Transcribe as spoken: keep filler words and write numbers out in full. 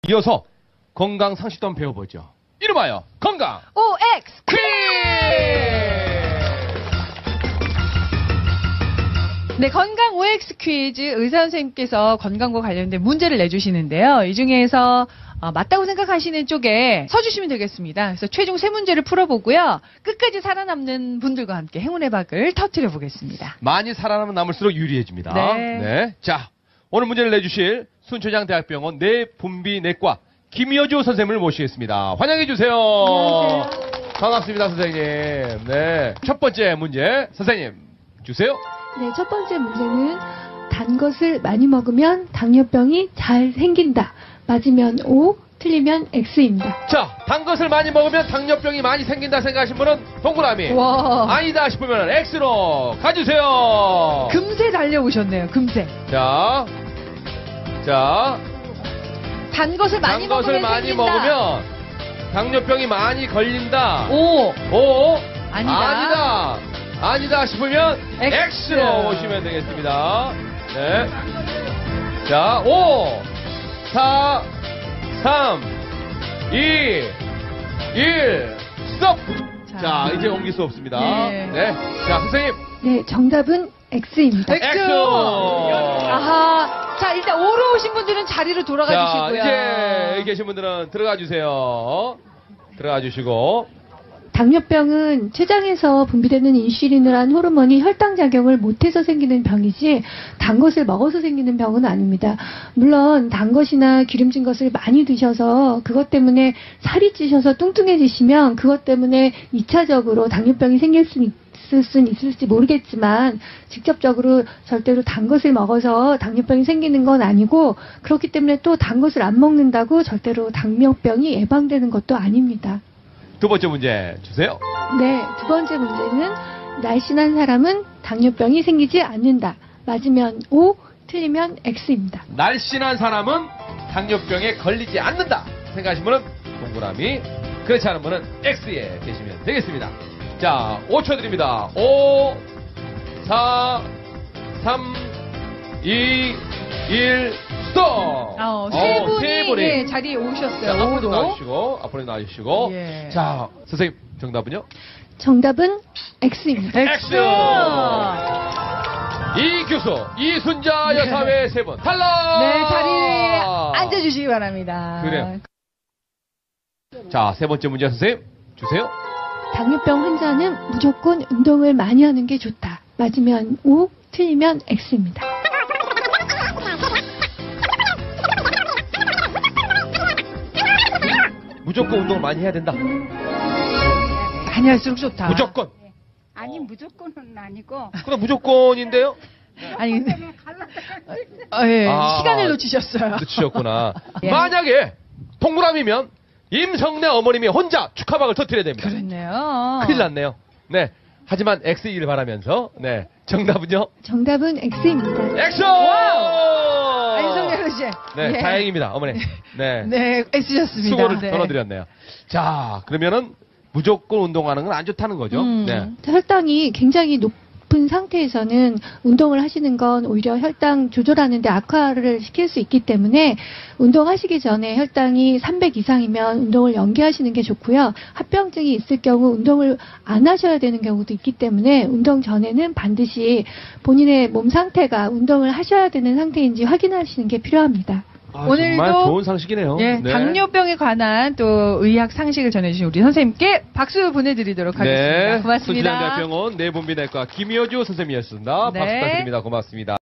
이어서 건강 상식도 한번 배워보죠. 이름하여 건강 오엑스 퀴즈! 네, 건강 오엑스 퀴즈 의사 선생님께서 건강과 관련된 문제를 내주시는데요. 이 중에서 어, 맞다고 생각하시는 쪽에 서주시면 되겠습니다. 그래서 최종 세 문제를 풀어보고요. 끝까지 살아남는 분들과 함께 행운의 박을 터뜨려 보겠습니다. 많이 살아남으면 남을수록 유리해집니다. 네. 네. 자, 오늘 문제를 내주실 순천향대학병원 뇌분비내과 김여주 선생님을 모시겠습니다. 환영해 주세요. 안녕하세요. 반갑습니다, 선생님. 네. 첫 번째 문제, 선생님 주세요. 네, 첫 번째 문제는 단 것을 많이 먹으면 당뇨병이 잘 생긴다. 맞으면 O, 틀리면 X입니다. 자, 단 것을 많이 먹으면 당뇨병이 많이 생긴다 생각하신 분은 동그라미. 와, 아니다 싶으면 X로 가주세요. 금세 달려오셨네요. 금세. 자, 자, 단 것을 많이 단 것을 먹으면 많이 생긴다. 먹으면 당뇨병이 많이 걸린다. 오, 오, 아니다. 아니다, 아니다 싶으면 X. X로 오시면 되겠습니다. 네. 자, 오, 사, 삼, 이, 일, 스톱! 자, 자, 이제 옮길 수 없습니다. 네. 네. 자, 선생님. 네, 정답은 X입니다. X. X. 아하. 자, 일단 오로 오신 분들은 자리로 돌아가 자, 주시고요. 이제 여기 계신 분들은 들어가 주세요. 들어가 주시고. 당뇨병은 췌장에서 분비되는 인슐린이라는 호르몬이 혈당작용을 못해서 생기는 병이지 단 것을 먹어서 생기는 병은 아닙니다. 물론 단 것이나 기름진 것을 많이 드셔서 그것 때문에 살이 찌셔서 뚱뚱해지시면 그것 때문에 이 차적으로 당뇨병이 생길 수 있을 수는 있을지 모르겠지만 직접적으로 절대로 단 것을 먹어서 당뇨병이 생기는 건 아니고 그렇기 때문에 또 단 것을 안 먹는다고 절대로 당뇨병이 예방되는 것도 아닙니다. 두 번째 문제 주세요. 네, 두 번째 문제는 날씬한 사람은 당뇨병이 생기지 않는다. 맞으면 O, 틀리면 X입니다. 날씬한 사람은 당뇨병에 걸리지 않는다 생각하신 분은 동그라미, 그렇지 않은 분은 X에 계시면 되겠습니다. 자, 오 초 드립니다. 오, 사, 삼, 이, 일, 스톱! 어, 세 어, 분이, 세 분이. 예, 자리에 오셨어요. 자, 앞으로 오로. 나와주시고, 앞으로 나와주시고. 예. 자, 선생님, 정답은요? 정답은 X입니다. X! 이규수, 이순자 네. 여사회 세 분, 탈락! 네, 자리에 앉아주시기 바랍니다. 그래요. 자, 세 번째 문제 선생님, 주세요. 당뇨병 환자는 무조건 운동을 많이 하는 게 좋다. 맞으면 O, 틀리면 X입니다. 무조건 운동을 많이 해야 된다. 많이 할수록 좋다. 무조건. 아니 무조건은 아니고 그럼 무조건인데요? 아니, 근데. 아, 예. 아, 시간을 놓치셨어요. 놓치셨구나. 예. 만약에 동그라미면 임성래 어머님이 혼자 축하박을 터뜨려야 됩니다. 그렇네요. 큰일 났네요. 네. 하지만 X이길 바라면서, 네. 정답은요? 정답은 X입니다. X! 안성재 아저씨. 네, 예. 다행입니다, 어머니. 네. 네, 애쓰셨습니다. 수고를 네. 덜어드렸네요. 자, 그러면은 무조건 운동하는 건 안 좋다는 거죠? 음. 네. 혈당이 굉장히 높은 상태에서는 운동을 하시는 건 오히려 혈당 조절하는 데 악화를 시킬 수 있기 때문에 운동하시기 전에 혈당이 삼백 이상이면 운동을 연기하시는 게 좋고요. 합병증이 있을 경우 운동을 안 하셔야 되는 경우도 있기 때문에 운동 전에는 반드시 본인의 몸 상태가 운동을 하셔야 되는 상태인지 확인하시는 게 필요합니다. 아, 오늘도 정말 좋은 상식이네요. 예, 네. 당뇨병에 관한 또 의학 상식을 전해주신 우리 선생님께 박수 보내드리도록 하겠습니다. 네. 고맙습니다. 순천향대학병원 내분비내과 김여주 선생님이었습니다. 네. 박수 부탁드립니다. 고맙습니다.